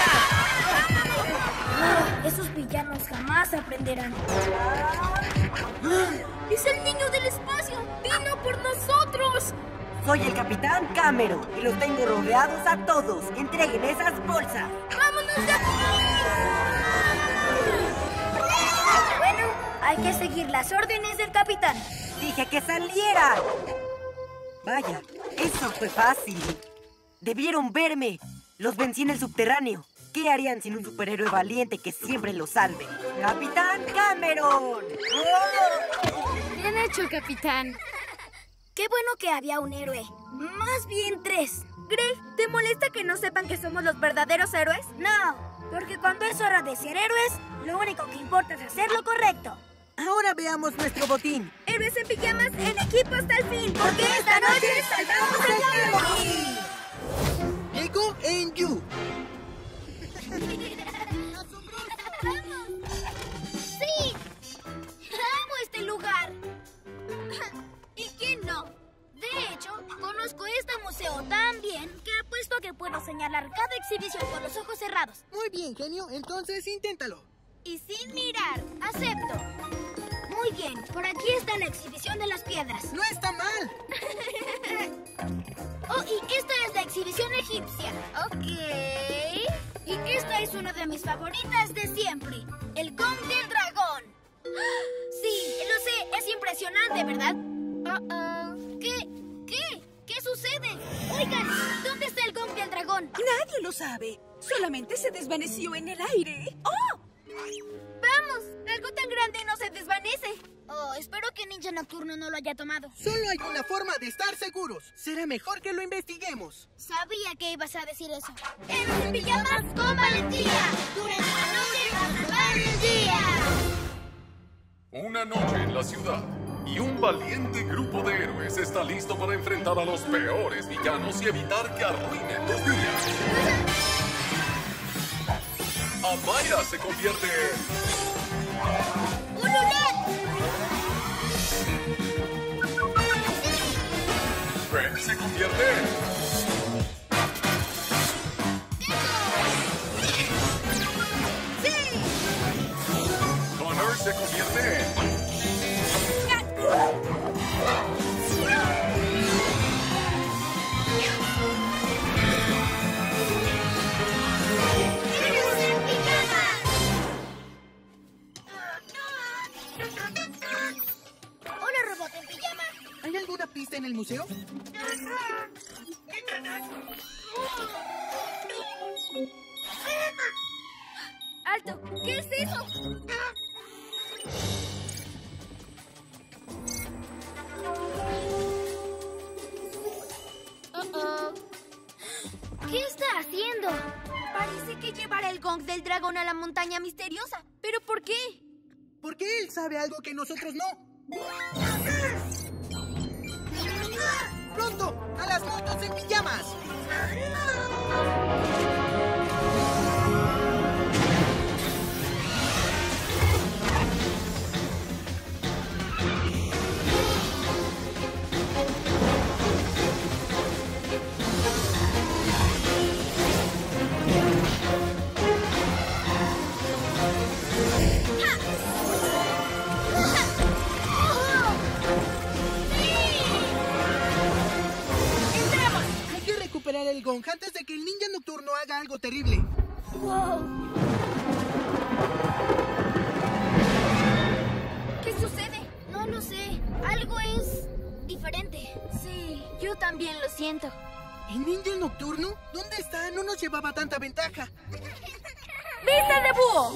[SPEAKER 2] Esos villanos jamás aprenderán. ¡Es el niño del espacio! ¡Vino por nosotros!
[SPEAKER 6] Soy el Capitán Cameron y los tengo rodeados a todos. Entreguen esas bolsas.
[SPEAKER 2] ¡Vámonos de aquí! Bueno, hay que seguir las órdenes del capitán.
[SPEAKER 6] Dije que salieran. Vaya, eso fue fácil. Debieron verme. Los vencí en el subterráneo. ¿Qué harían sin un superhéroe valiente que siempre los salve? ¡Capitán Cameron! ¡Oh!
[SPEAKER 2] Bien hecho, capitán. Qué bueno que había un héroe. Más bien tres.
[SPEAKER 1] Greg, ¿te molesta que no sepan que somos los verdaderos héroes?
[SPEAKER 2] No, porque cuando es hora de ser héroes, lo único que importa es hacer lo correcto.
[SPEAKER 6] Ahora veamos nuestro botín.
[SPEAKER 1] Héroes en pijamas en equipo hasta el fin.
[SPEAKER 2] Porque esta noche salvamos el Halloween.
[SPEAKER 6] Llegó en You.
[SPEAKER 1] ¡Sí! ¡Amo este lugar!
[SPEAKER 2] ¿Y quién no? De hecho, conozco este museo tan bien que apuesto que puedo señalar cada exhibición con los ojos cerrados.
[SPEAKER 6] Muy bien, genio. Entonces inténtalo.
[SPEAKER 2] Y sin mirar, acepto. Muy bien, por aquí está la exhibición de las piedras.
[SPEAKER 6] No está mal.
[SPEAKER 2] Oh, y esta es la exhibición egipcia. Ok. Y esta es una de mis favoritas de siempre. El Gong del Dragón. Sí, lo sé, es impresionante, ¿verdad? Uh-oh. ¿Qué? ¿Qué? ¿Qué sucede? Oigan, ¿dónde está el Gong del Dragón?
[SPEAKER 8] Nadie lo sabe. Solamente se desvaneció en el aire. ¡Oh!
[SPEAKER 2] ¡Vamos! Algo tan grande no se desvanece. Oh, espero que Ninja Nocturno no lo haya tomado.
[SPEAKER 6] Solo hay una forma de estar seguros. Será mejor que lo investiguemos.
[SPEAKER 2] Sabía que ibas a decir eso.
[SPEAKER 1] ¡Héroes en pijamas con valentía! ¡Durante la noche a salvar el día!
[SPEAKER 3] Una noche en la ciudad y un valiente grupo de héroes está listo para enfrentar a los peores villanos y evitar que arruinen tus días. Amaya se convierte en...
[SPEAKER 1] ¡Ululet!
[SPEAKER 3] Fred se convierte en... Connor se convierte en...
[SPEAKER 9] alguna pista en el museo?
[SPEAKER 2] ¡Alto! ¿Qué es eso?
[SPEAKER 1] Uh-oh. ¿Qué está haciendo?
[SPEAKER 7] Parece que llevará el gong del dragón a la montaña misteriosa. ¿Pero por qué?
[SPEAKER 9] Porque él sabe algo que nosotros no. ¡Pronto! ¡A las motos en pijamas! El gong antes de que el ninja nocturno haga algo terrible.
[SPEAKER 1] Wow.
[SPEAKER 7] ¿Qué sucede?
[SPEAKER 1] No lo sé. Algo es diferente.
[SPEAKER 7] Sí, yo también lo siento.
[SPEAKER 9] ¿El ninja nocturno? ¿Dónde está? No nos llevaba tanta ventaja.
[SPEAKER 2] ¡Vista de búho!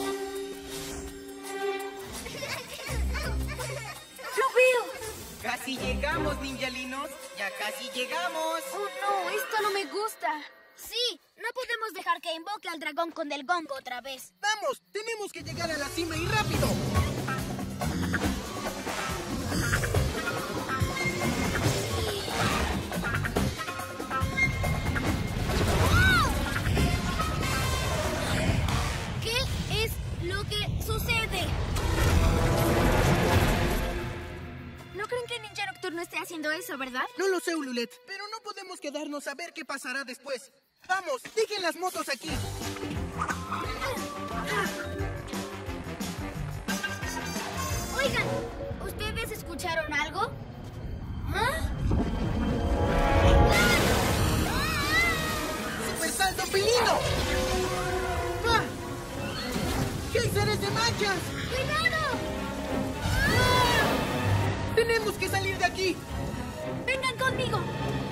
[SPEAKER 2] ¡Lo veo!
[SPEAKER 6] Casi llegamos, ninjalinos. Ya casi llegamos.
[SPEAKER 2] ¡Oh, no! Esto no me gusta.
[SPEAKER 1] Sí, no podemos dejar que invoque al dragón con el gong otra vez.
[SPEAKER 9] ¡Vamos! Tenemos que llegar a la cima y rápido.
[SPEAKER 1] ¿Qué es lo que sucede?
[SPEAKER 7] ¿No creen que Ninja Nocturno esté haciendo eso, verdad?
[SPEAKER 9] No lo sé, Ululet, pero no podemos quedarnos a ver qué pasará después. ¡Vamos! ¡Dejen las motos aquí!
[SPEAKER 1] Oigan, ¿ustedes escucharon algo? ¿Ah?
[SPEAKER 9] ¡Super salto felino! ¡Ah! ¡Géiseres de manchas!
[SPEAKER 1] ¡Cuidado!
[SPEAKER 9] ¡Tenemos que salir de aquí!
[SPEAKER 2] ¡Vengan conmigo!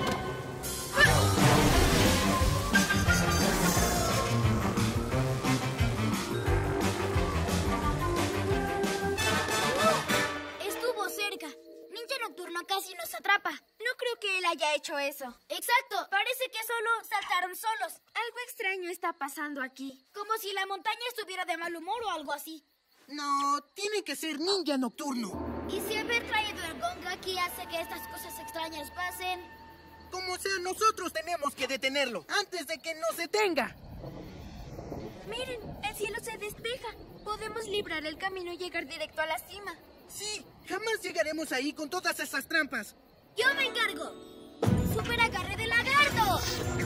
[SPEAKER 1] Estuvo cerca. Ninja Nocturno casi nos atrapa.
[SPEAKER 7] No creo que él haya hecho eso.
[SPEAKER 1] Exacto. Parece que solo saltaron solos.
[SPEAKER 7] Algo extraño está pasando aquí.
[SPEAKER 1] Como si la montaña estuviera de mal humor o algo así.
[SPEAKER 9] No, tiene que ser Ninja Nocturno.
[SPEAKER 1] ¿Y si haber traído el gong aquí hace que estas cosas extrañas pasen?
[SPEAKER 9] Como sea, nosotros tenemos que detenerlo antes de que nos detenga.
[SPEAKER 7] Miren, el cielo se despeja. Podemos librar el camino y llegar directo a la cima.
[SPEAKER 9] Sí, jamás llegaremos ahí con todas esas trampas.
[SPEAKER 1] ¡Yo me encargo! ¡Super agarre de lagarto!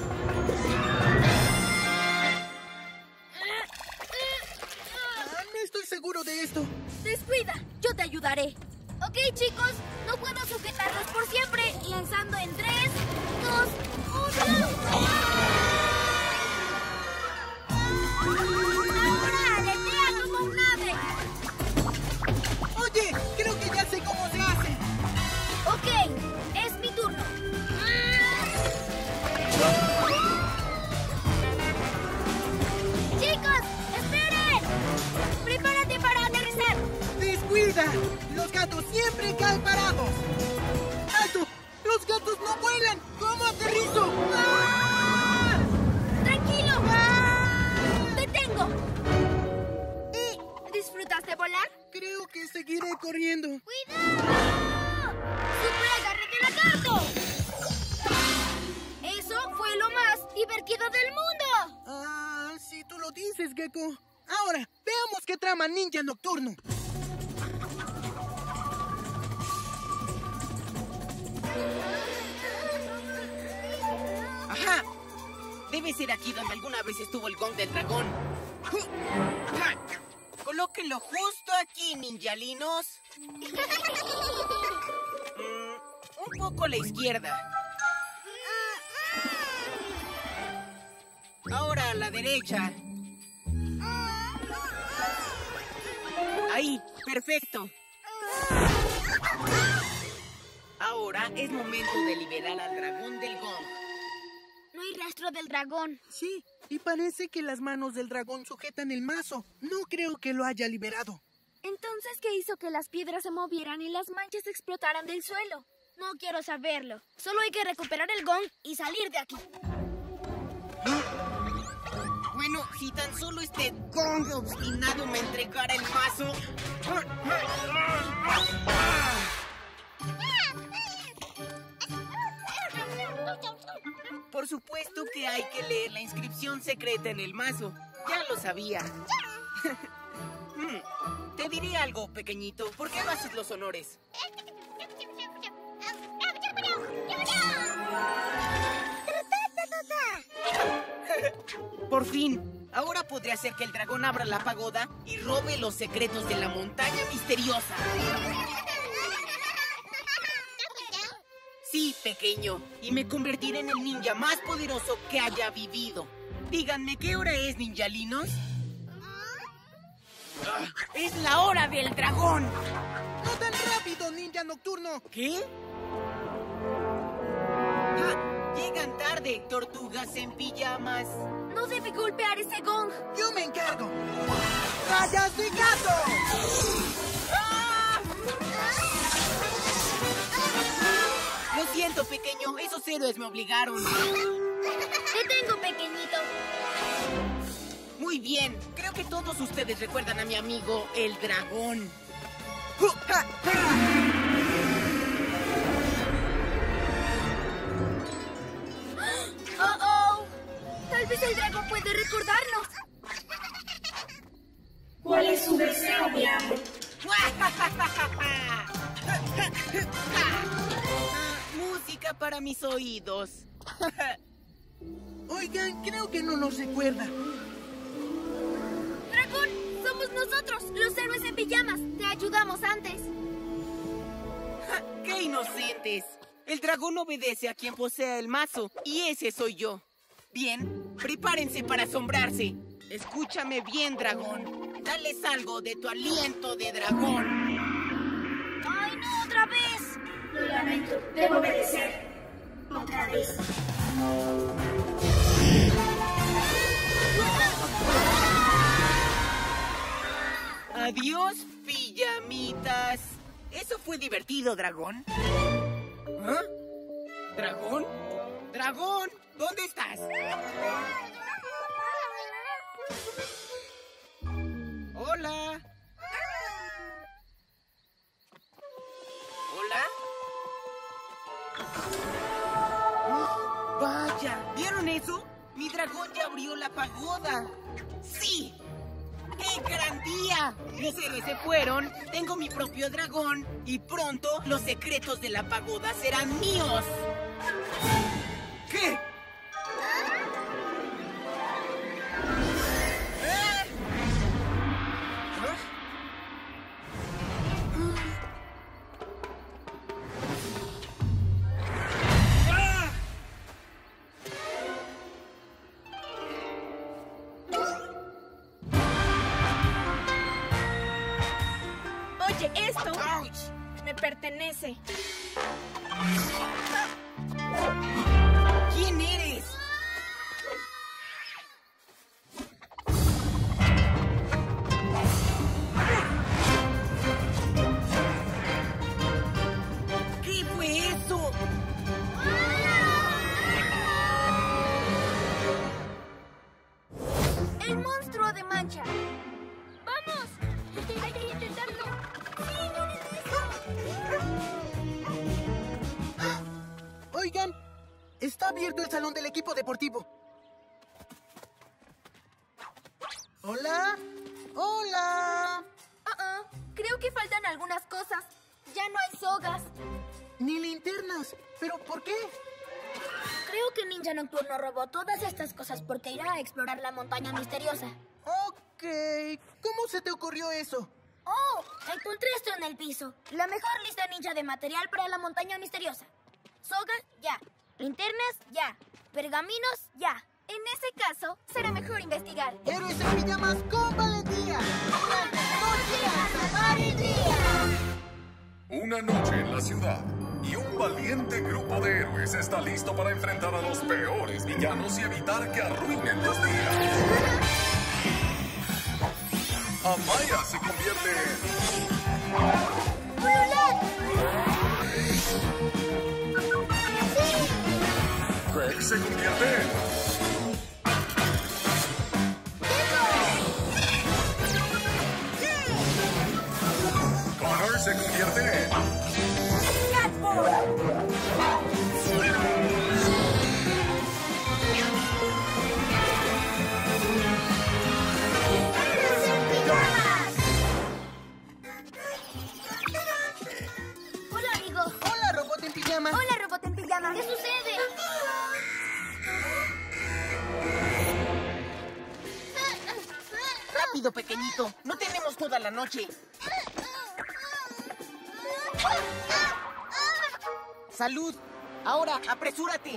[SPEAKER 9] Ah, no estoy seguro de esto.
[SPEAKER 2] Descuida, yo te ayudaré.
[SPEAKER 1] Ok, chicos, no puedo sujetarlos por siempre. Lanzando en tres, dos, uno. ¡Ahora! ¡Aletea como un ave!
[SPEAKER 9] Oye, creo que ya sé cómo se hace.
[SPEAKER 1] Ok, es mi turno. ¡Chicos, esperen! ¡Prepárate para aterrizar!
[SPEAKER 9] ¡Descuida! ¡Los gatos siempre caen parados! ¡Alto! ¡Los gatos no vuelan! ¿Cómo aterrizo? ¡Ah!
[SPEAKER 1] ¡Tranquilo!
[SPEAKER 9] ¡Ah!
[SPEAKER 1] ¡Te tengo!
[SPEAKER 7] ¿Y disfrutaste volar?
[SPEAKER 9] Creo que seguiré corriendo.
[SPEAKER 1] ¡Cuidado! ¡Super agarre de lagarto! Eso fue lo más divertido del mundo.
[SPEAKER 9] Ah, si tú lo dices, Gecko. Ahora, veamos qué trama Ninja Nocturno.
[SPEAKER 6] ¡Ajá! Debe ser aquí donde alguna vez estuvo el gong del dragón. ¡Ja! Colóquenlo justo aquí, ninjalinos. Mm, un poco a la izquierda. Ahora a la derecha. Ahí, perfecto. Ahora
[SPEAKER 10] ahora es momento de liberar al dragón del gong.
[SPEAKER 1] No hay rastro del dragón.
[SPEAKER 9] Sí, y parece que las manos del dragón sujetan el mazo. No creo que lo haya liberado.
[SPEAKER 2] Entonces, ¿qué hizo que las piedras se movieran y las manchas explotaran del suelo?
[SPEAKER 1] No quiero saberlo. Solo hay que recuperar el gong y salir de aquí.
[SPEAKER 10] Bueno, si tan solo este gong obstinado me entregara el mazo... Por supuesto que hay que leer la inscripción secreta en el mazo. Ya lo sabía. hmm. Te diré algo, pequeñito. ¿Por qué no haces los honores? Por fin. Ahora podré hacer que el dragón abra la pagoda y robe los secretos de la montaña misteriosa. Sí, pequeño. Y me convertiré en el ninja más poderoso que haya vivido. Díganme, ¿qué hora es, ninjalinos? Ah, ¡es la hora del dragón!
[SPEAKER 9] ¡No tan rápido, ninja nocturno!
[SPEAKER 10] ¿Qué? Ah, llegan tarde, tortugas en pijamas.
[SPEAKER 2] No debe golpear ese gong.
[SPEAKER 9] ¡Yo me encargo! ¡Rayas de gato!
[SPEAKER 10] ¡Ah! Lo siento, pequeño. Esos héroes me obligaron.
[SPEAKER 1] Te tengo, pequeñito.
[SPEAKER 10] Muy bien. Creo que todos ustedes recuerdan a mi amigo, el dragón.
[SPEAKER 2] ¡Oh, oh! Tal vez el dragón puede recordarnos.
[SPEAKER 11] ¿Cuál es su deseo, mi amo?
[SPEAKER 10] Música para mis oídos.
[SPEAKER 9] Oigan, creo que no nos recuerda.
[SPEAKER 2] ¡Dragón! ¡Somos nosotros, los héroes en pijamas! Te ayudamos antes.
[SPEAKER 10] ¡Qué inocentes! El dragón obedece a quien posea el mazo, y ese soy yo. Bien, prepárense para asombrarse. Escúchame bien, dragón. Dales algo de tu aliento de dragón.
[SPEAKER 2] ¡Ay, no, otra vez!
[SPEAKER 11] Lo lamento, debo obedecer. Otra vez.
[SPEAKER 10] Adiós, pijamitas. Eso fue divertido, dragón. ¿Ah? ¿Dragón? ¡Dragón! ¿Dónde estás? Hola. ¿Hola? ¡Oh, vaya! ¿Vieron eso? Mi dragón ya abrió la pagoda. ¡Sí! ¡Qué gran día! Mis héroes se fueron, tengo mi propio dragón y pronto los secretos de la pagoda serán míos. ¿Qué?
[SPEAKER 2] Oye, esto me pertenece.
[SPEAKER 10] ¿Quién eres? ¿Qué fue eso?
[SPEAKER 2] ¡El monstruo de mancha! ¡Vamos! Hay que intentarlo. ¡Sí, miren eso!
[SPEAKER 9] Oigan, está abierto el salón del equipo deportivo. ¿Hola? ¡Hola!
[SPEAKER 2] Uh-uh. Creo que faltan algunas cosas. Ya no hay sogas.
[SPEAKER 9] Ni linternas. ¿Pero por qué?
[SPEAKER 1] Creo que Ninja Nocturno robó todas estas cosas porque irá a explorar la montaña misteriosa.
[SPEAKER 9] Ok. ¿Cómo se te ocurrió eso?
[SPEAKER 1] ¡Oh! Encontré esto en el piso. La mejor lista ninja de material para la montaña misteriosa. Sogas, ya. Linternas, ya. Pergaminos, ya.
[SPEAKER 2] En ese caso, será mejor investigar.
[SPEAKER 9] ¡Héroes en pijamas con valentía!
[SPEAKER 3] Una noche en la ciudad y un valiente grupo de héroes está listo para enfrentar a los peores villanos y evitar que arruinen tus días. Amaya se convierte en...
[SPEAKER 1] ¡Ululet!
[SPEAKER 3] Greg se convierte en... Connor se convierte en...
[SPEAKER 2] ¡Catboy!
[SPEAKER 1] Hola, amigo.
[SPEAKER 10] Hola, robot en pijama.
[SPEAKER 1] Hola, robot en pijama. ¿Qué sucede?
[SPEAKER 10] Rápido, pequeñito. No tenemos toda la noche. ¡Salud! Ahora, apresúrate.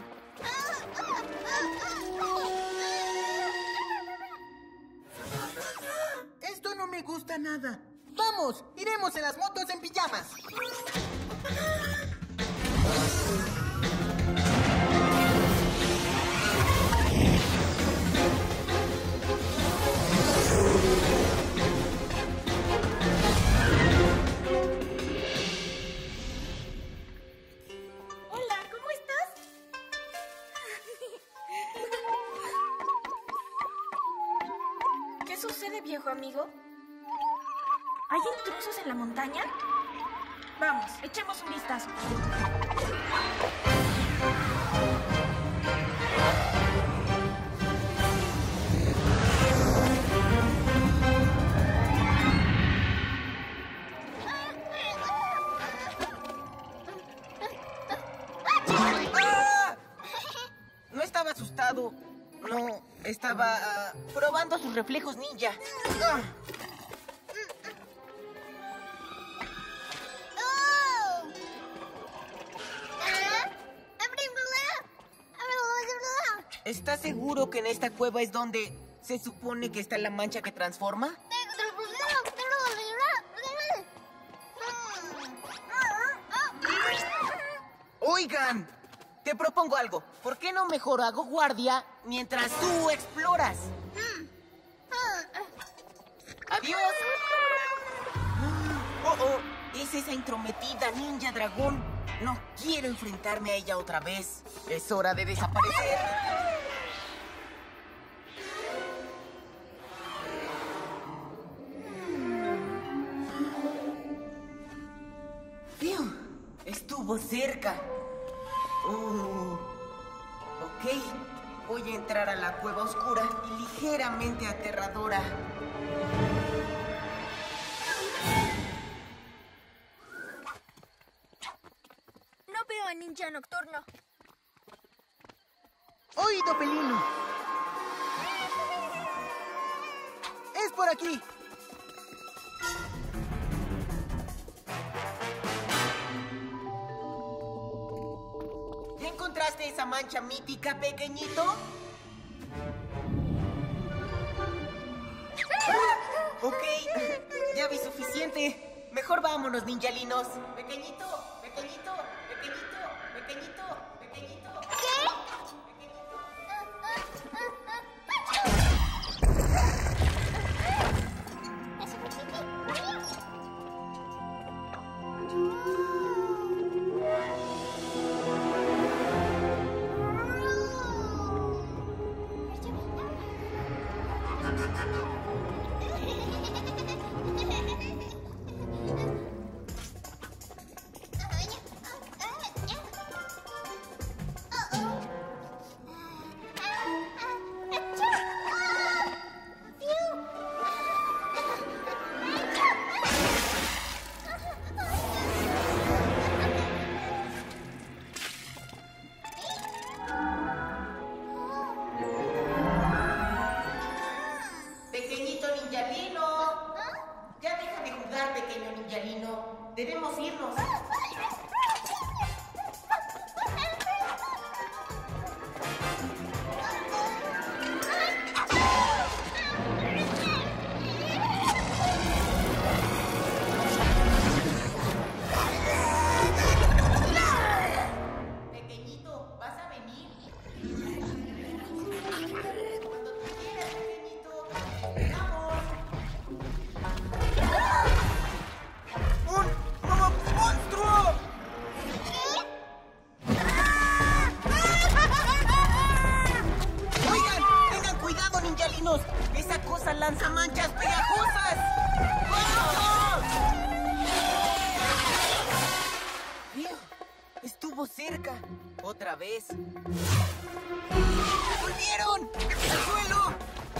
[SPEAKER 10] Esto no me gusta nada. ¡Vamos! ¡Iremos en las motos en pijamas!
[SPEAKER 8] Hola, ¿cómo estás? ¿Qué sucede, viejo amigo? ¿Hay intrusos en la montaña? Vamos, echemos un vistazo.
[SPEAKER 10] ¡Ah! No estaba asustado. No, estaba ah, probando sus reflejos ninja. ¡Ah! ¿Estás seguro que en esta cueva es donde se supone que está la mancha que transforma? Oigan, te propongo algo. ¿Por qué no mejor hago guardia mientras tú exploras? ¡Adiós! Oh, oh, es esa intrometida ninja dragón. No quiero enfrentarme a ella otra vez. Es hora de desaparecer. Fiu, estuvo cerca. Uh, ok, voy a entrar a la cueva oscura y ligeramente aterradora.
[SPEAKER 2] No veo a Ninja Nocturno.
[SPEAKER 10] ¡Oído, pelino! ¡Es por aquí! ¿Encontraste esa mancha mítica, pequeñito? ¡Ah! Ok, ya vi suficiente. Mejor vámonos, ninjalinos. Pequeñito, pequeñito, pequeñito, pequeñito, pequeñito. Estuvo cerca. Otra vez. ¡Volvieron! ¡Al suelo!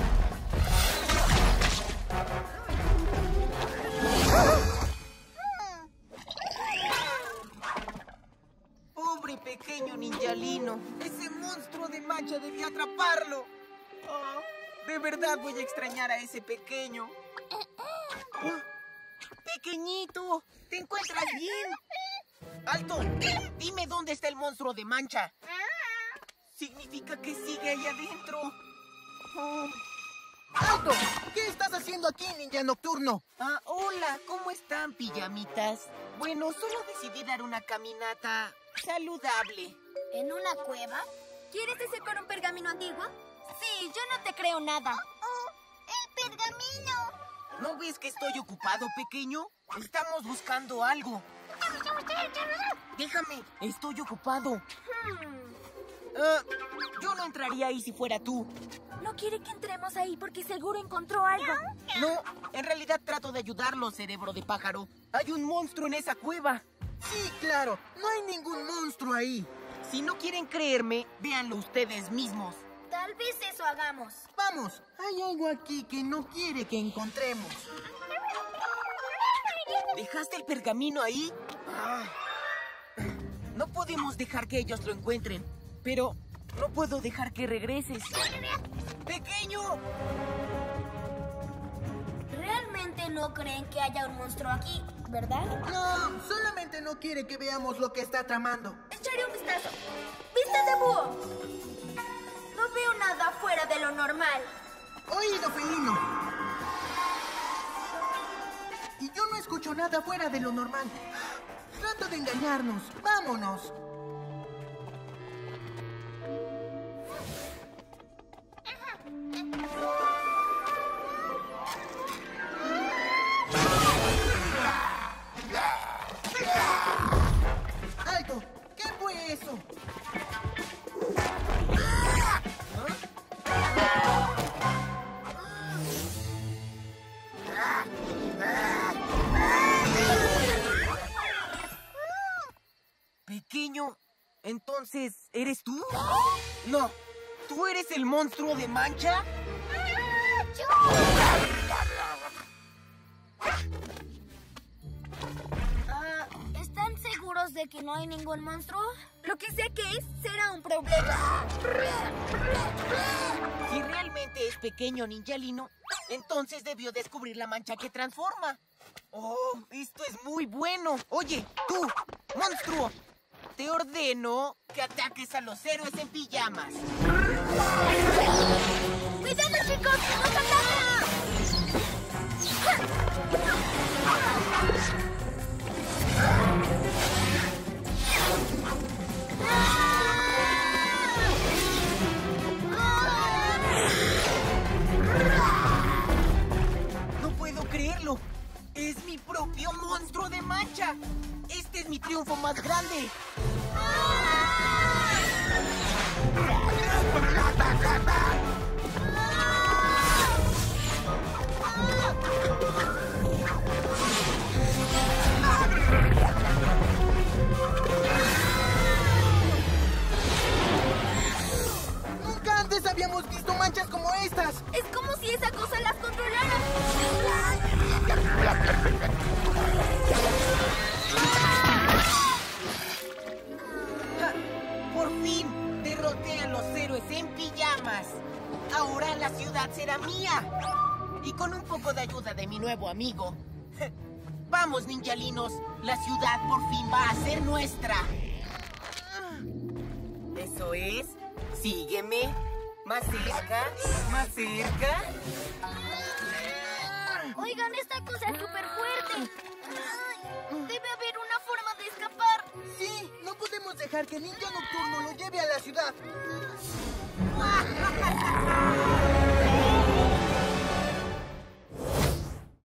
[SPEAKER 10] Pobre pequeño ninjalino. Ese monstruo de mancha debía atraparlo. Oh, de verdad voy a extrañar a ese pequeño. Oh, pequeñito, ¿te encuentras bien? ¡Alto! Dime dónde está el monstruo de mancha. Significa que sigue ahí adentro. Oh.
[SPEAKER 9] ¡Alto! ¿Qué estás haciendo aquí, ninja nocturno?
[SPEAKER 10] Ah, hola, ¿cómo están, pijamitas? Bueno, solo decidí dar una caminata saludable.
[SPEAKER 8] ¿En una cueva? ¿Quieres decir con un pergamino antiguo? Sí, yo no te creo nada.
[SPEAKER 4] ¡Oh! ¡El pergamino!
[SPEAKER 10] ¿No ves que estoy ocupado, pequeño? Estamos buscando algo. Déjame, estoy ocupado.
[SPEAKER 8] Hmm.
[SPEAKER 10] Uh, yo no entraría ahí si fuera tú.
[SPEAKER 8] No quiere que entremos ahí porque seguro encontró algo.
[SPEAKER 10] No, en realidad trato de ayudarlo, cerebro de pájaro. Hay un monstruo en esa cueva.
[SPEAKER 9] Sí, claro. No hay ningún monstruo ahí.
[SPEAKER 10] Si no quieren creerme, véanlo ustedes mismos.
[SPEAKER 8] Tal vez eso hagamos.
[SPEAKER 9] Vamos, hay algo aquí que no quiere que encontremos.
[SPEAKER 10] ¿Dejaste el pergamino ahí? Ah. No podemos dejar que ellos lo encuentren, pero no puedo dejar que regreses. ¡Pequeño!
[SPEAKER 8] Realmente no creen que haya un monstruo aquí, ¿verdad?
[SPEAKER 9] No, solamente no quiere que veamos lo que está tramando.
[SPEAKER 8] Echaré un vistazo. ¡Vista de búho! No veo nada fuera de lo normal.
[SPEAKER 9] Oído felino. Y yo no escucho nada fuera de lo normal. Trato de engañarnos. ¡Vámonos! ¡Alto! ¿Qué fue eso?
[SPEAKER 10] Pequeño, entonces, ¿eres tú? No, ¿tú eres el monstruo de mancha?
[SPEAKER 8] Ah, ¿están seguros de que no hay ningún monstruo? Lo que sé que es será un problema.
[SPEAKER 10] Si realmente es pequeño ninjalino, entonces debió descubrir la mancha que transforma. Oh, esto es muy bueno. Oye, tú, monstruo, te ordeno que ataques a los héroes en pijamas.
[SPEAKER 8] ¡Cuidado, chicos! ¡Nos atacan!
[SPEAKER 10] No puedo creerlo. ¡Es mi propio monstruo de mancha! ¡Este es mi triunfo más grande!
[SPEAKER 9] Nunca antes habíamos visto manchas como estas.
[SPEAKER 8] Es como si esa cosa las controlara.
[SPEAKER 10] ¡Por fin! ¡Derroté a los héroes en pijamas! Ahora la ciudad será mía. Y con un poco de ayuda de mi nuevo amigo. Vamos, ninjalinos. La ciudad por fin va a ser nuestra. Eso es. Sígueme. Más cerca. Más cerca.
[SPEAKER 8] Oigan, esta cosa es súper fuerte. Debe haber una forma de escapar.
[SPEAKER 9] Sí, no podemos dejar que Ninja Nocturno lo lleve a la ciudad.
[SPEAKER 10] ¡Ah!